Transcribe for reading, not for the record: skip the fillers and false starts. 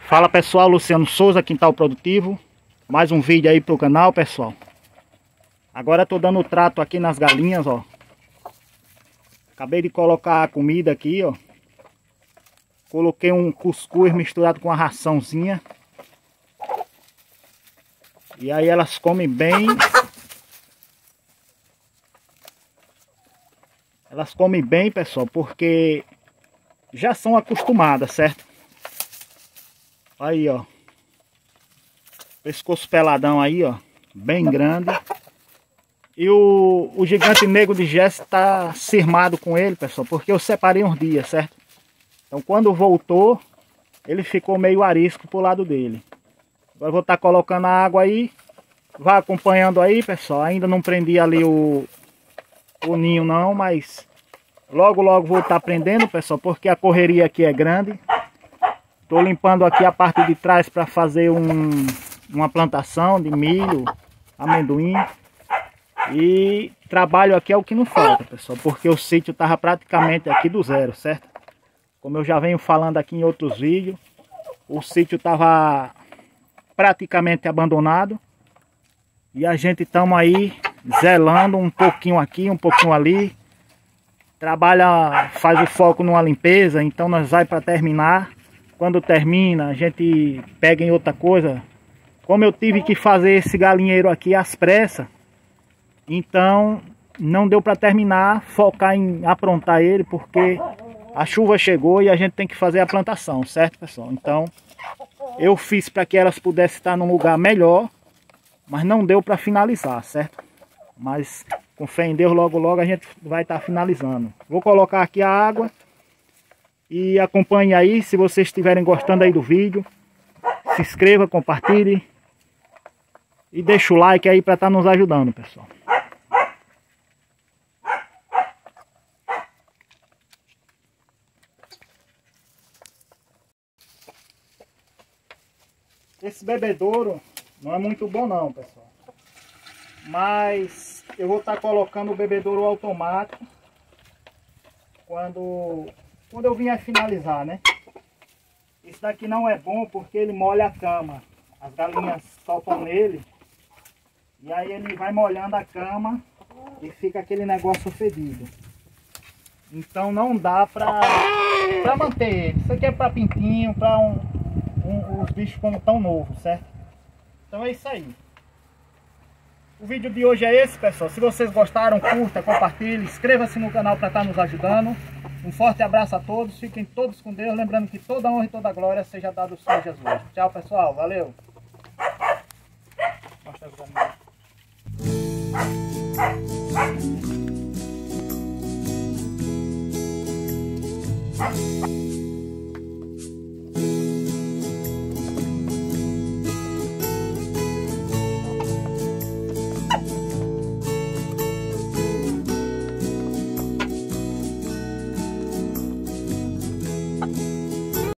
Fala pessoal, Luciano Souza, Quintal Produtivo. Mais um vídeo aí pro canal, pessoal. Agora eu tô dando trato aqui nas galinhas, ó. Acabei de colocar a comida aqui, ó. Coloquei um cuscuz misturado com uma raçãozinha. E aí elas comem bem. Elas comem bem, pessoal, porque já são acostumadas, certo? Aí, ó. Pescoço peladão aí, ó. Bem grande. E o gigante negro de Jesse tá cismado com ele, pessoal, porque eu separei uns dias, certo? Então quando voltou, ele ficou meio arisco pro lado dele. Agora eu vou estar colocando a água aí. Vai acompanhando aí, pessoal. Ainda não prendi ali o ninho não, mas logo vou estar prendendo, pessoal, porque a correria aqui é grande. Estou limpando aqui a parte de trás para fazer uma plantação de milho, amendoim. E trabalho aqui é o que não falta, pessoal, porque o sítio estava praticamente aqui do zero, certo? Como eu já venho falando aqui em outros vídeos, o sítio estava praticamente abandonado. E a gente estamos aí zelando um pouquinho aqui, um pouquinho ali. Trabalha, faz o foco numa limpeza, então nós vai para terminar. Quando termina, a gente pega em outra coisa. Como eu tive que fazer esse galinheiro aqui às pressas, então não deu para terminar, focar em aprontar ele, porque a chuva chegou e a gente tem que fazer a plantação, certo, pessoal? Então eu fiz para que elas pudessem estar num lugar melhor, mas não deu para finalizar, certo? Mas com fé em Deus, logo a gente vai estar finalizando. Vou colocar aqui a água. E acompanhe aí, se vocês estiverem gostando aí do vídeo, se inscreva, compartilhe e deixa o like aí para estar nos ajudando, pessoal. Esse bebedouro não é muito bom não, pessoal. Mas eu vou estar colocando o bebedouro automático quando eu vier finalizar, né? Isso daqui não é bom porque ele molha a cama. As galinhas topam nele. E aí ele vai molhando a cama e fica aquele negócio fedido. Então não dá pra manter ele. Isso aqui é pra pintinho, pra os bichos como tão novos, certo? Então é isso aí. O vídeo de hoje é esse, pessoal. Se vocês gostaram, curta, compartilhe, inscreva-se no canal para estar nos ajudando. Um forte abraço a todos, fiquem todos com Deus, lembrando que toda honra e toda glória seja dada ao Senhor Jesus. Tchau, pessoal, valeu! Mostra as galinhas.